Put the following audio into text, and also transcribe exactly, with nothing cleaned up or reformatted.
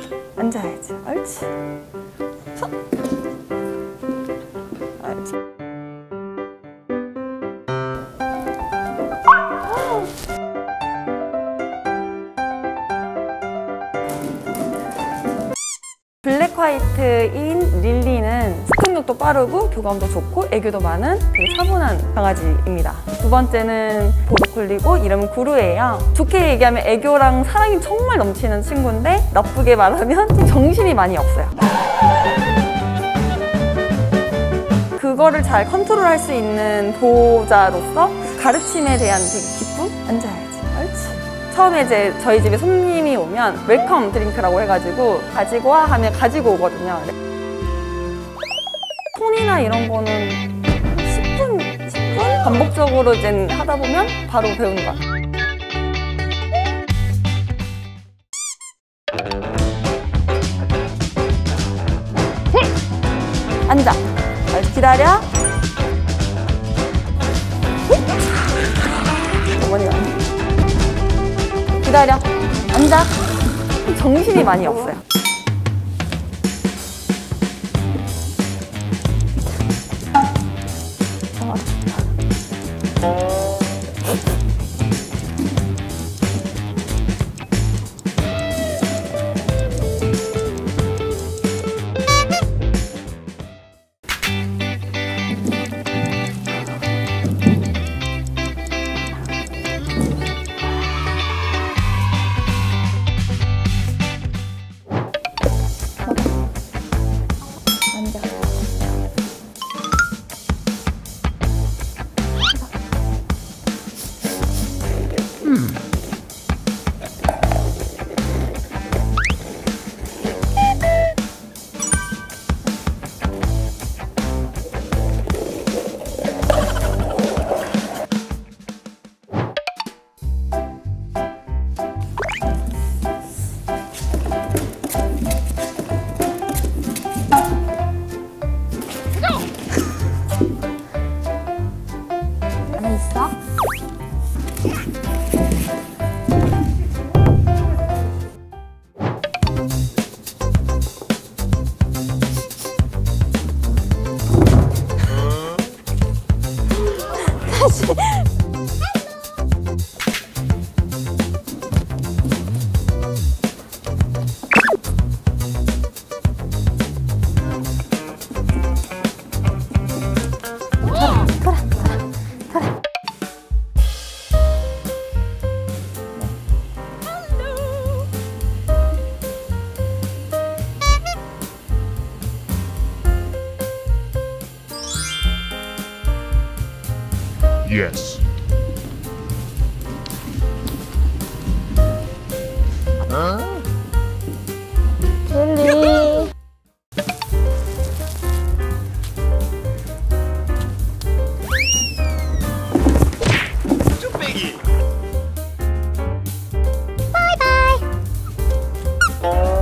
앉아야지. 옳지. 서. 옳지. 블랙 화이트인 릴리는 습득력도 빠르고 교감도 좋고 애교도 많은 되게 차분한 강아지입니다. 두 번째는 보르콜리고 이름은 구루예요. 좋게 얘기하면 애교랑 사랑이 정말 넘치는 친구인데 나쁘게 말하면 좀 정신이 많이 없어요. 그거를 잘 컨트롤할 수 있는 보호자로서 가르침에 대한 되게 기쁨? 앉아야지. 옳지. 처음에 이제 저희 집에 손님이 오면 웰컴 드링크라고 해가지고 가지고 와 하면 가지고 오거든요. 톤이나 이런 거는 십 분, 십 분? 반복적으로 이제 하다 보면 바로 배우는 거야. 앉아. 기다려. 어머니가 기다려. 앉아. 정신이 많이 없어요. Yes. 어? 젤리. 쭈빼기. 바이바이.